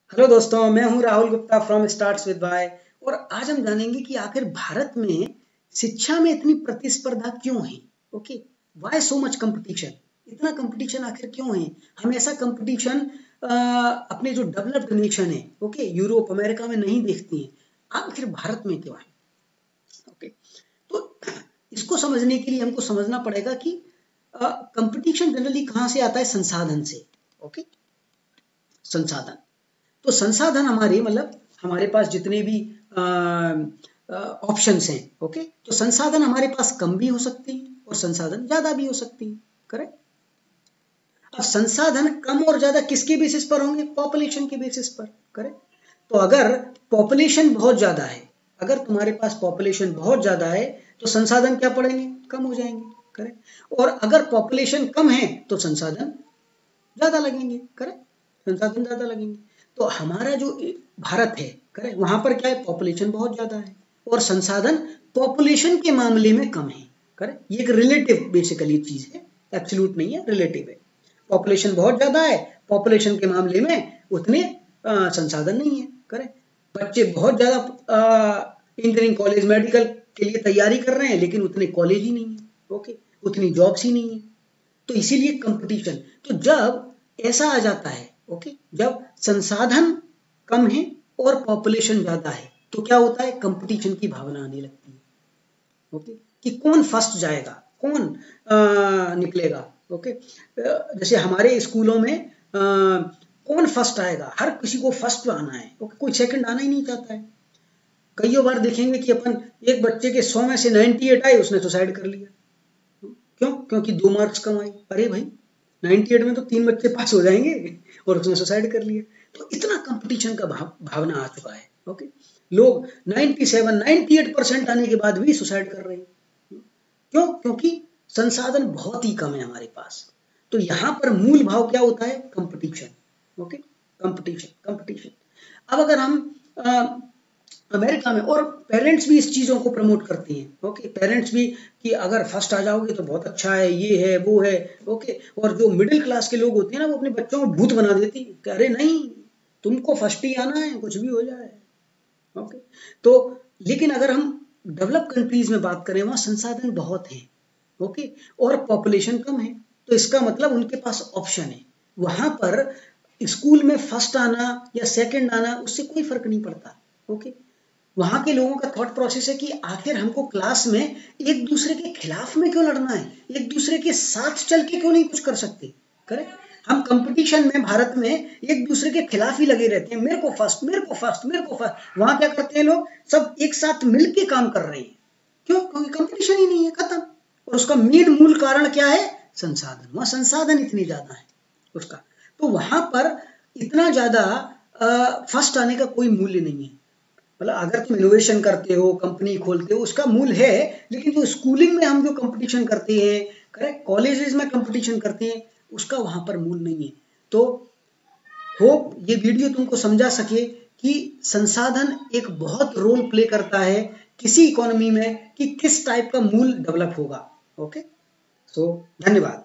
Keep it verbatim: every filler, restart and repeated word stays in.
Hello दोस्तों, मैं हूं Rahul Gupta from starts with Y. और आज हम जानेंगे कि आखिर भारत में शिक्षा में इतनी प्रतिस्पर्धा क्यों है। Okay, why so much competition, इतना कंपटीशन आखिर क्यों है। हम ऐसा कंपटीशन अपने जो डेवलप्ड नेशन है, ओके, यूरोप अमेरिका में नहीं देखती हैं, आखिर भारत में क्यों है। ओके, तो इसको समझने के लिए हमको समझना पड़ेगा कि कंपटीशन जनरली कहाँ से आता है, संसाधन से। ओके, संसाधन, तो संसाधन हमारे मतलब हमारे पास जितने भी ऑप्शंस हैं, ओके, तो संसाधन हमारे पास कम भी हो सकते हैं और संसाधन ज्यादा भी हो सकते हैं। करेक्ट। अब संसाधन कम और ज्यादा किसके बेसिस पर होंगे, पॉपुलेशन के बेसिस पर। करेक्ट। तो अगर पॉपुलेशन बहुत ज्यादा है, अगर तुम्हारे पास पॉपुलेशन बहुत ज्यादा है तो संसाधन क्या पड़ेंगे, कम हो जाएंगे। करेक्ट। और अगर पॉपुलेशन कम है तो संसाधन ज्यादा लगेंगे। करेक्ट, संसाधन ज्यादा लगेंगे। तो हमारा जो भारत है, करेक्ट, वहां पर क्या है, पॉपुलेशन बहुत ज्यादा है और संसाधन पॉपुलेशन के मामले में कम है। करेक्ट, ये एक रिलेटिव बेसिकली चीज है, एब्सोल्यूट नहीं है, रिलेटिव है। पॉपुलेशन बहुत ज्यादा है, पॉपुलेशन के मामले में उतने आ, संसाधन नहीं है। करेक्ट, बच्चे बहुत ज्यादा इंजीनियरिंग कॉलेज मेडिकल के लिए तैयारी कर रहे हैं लेकिन उतने कॉलेज ही नहीं है। ओके, उतनी जॉब्स ही नहीं है, तो इसीलिए कंपटीशन। तो जब ऐसा आ जाता है, ओके, जब संसाधन कम है और पॉपुलेशन ज्यादा है तो क्या होता है, कंपटीशन की भावना आने लगती है। ओके, कि कौन फर्स्ट जाएगा, कौन आ, निकलेगा। ओके, जैसे हमारे स्कूलों में आ, कौन फर्स्ट आएगा, हर किसी को फर्स्ट आना है। ओके, कोई सेकंड आना ही नहीं चाहता है। कई बार देखेंगे कि अपन एक बच्चे के सौ में से अट्ठानवे आए, उसने सुसाइड कर लिया। क्यों? क्योंकि दो मार्क्स कम आए। अरे भाई, अट्ठानवे में तो तीन बच्चे पास हो जाएंगे और उसने सुसाइड कर लिया। तो इतना कंपटीशन का भाव भावना आ चुका है। ओके, लोग सत्तानवे, अट्ठानवे परसेंट आने के बाद भी सुसाइड कर रहे हैं। क्यों? क्योंकि संसाधन बहुत ही कम है हमारे पास। तो यहां पर मूल भाव क्या होता है, कंपटीशन। Okay, competition competition. अब अगर हम आ, अमेरिका में, और पेरेंट्स भी इस चीजों को प्रमोट करते हैं। ओके, पेरेंट्स भी कि अगर फर्स्ट आ जाओगे तो बहुत अच्छा है, ये है वो है। ओके, और जो मिडिल क्लास के लोग होते हैं ना, वो अपने बच्चों को भूत बना देती है कि अरे नहीं, तुमको फर्स्ट ही आना है, कुछ भी हो जाए। ओके, तो लेकिन अगर हम डेवलप कंट्रीज में बात करें, वहां संसाधन बहुत है, ओके, और पॉपुलेशन कम है, तो इसका मतलब उनके पास ऑप्शन है। वहां पर स्कूल में फर्स्ट आना या सेकंड आना उससे कोई फर्क नहीं पड़ता। ओके, वहां के लोगों का थॉट प्रोसेस है कि आखिर हमको क्लास में एक दूसरे के खिलाफ में क्यों लड़ना है, एक दूसरे के साथ चल के क्यों नहीं कुछ कर सकते। करेक्ट, हम कंपटीशन में भारत में एक दूसरे के खिलाफ ही लगे रहते हैं, मेरे को फर्स्ट, मेरे को फर्स्ट, मेरे को फर्स्ट। वहां क्या करते हैं लोग, सब एक साथ मिलके काम कर रहे हैं। क्यों? क्योंकि कंपटीशन ही नहीं है, खत्म। और उसका मेन मूल कारण क्या है, संसाधन। वहां संसाधन इतनी ज्यादा है उसका, तो वहां पर इतना ज्यादा फर्स्ट आने का कोई मूल्य नहीं है। मतलब अगर तुम इनोवेशन करते हो, कंपनी खोलते हो, उसका मूल है, लेकिन जो स्कूलिंग में हम जो कंपटीशन करते हैं, करेक्ट, कॉलेजेस में कंपटीशन करते हैं, उसका वहां पर मूल नहीं है। तो होप ये वीडियो तुमको समझा सके कि संसाधन एक बहुत रोल प्ले करता है किसी इकोनॉमी में कि किस टाइप का मूल डेवलप होगा। ओके, सो धन्यवाद।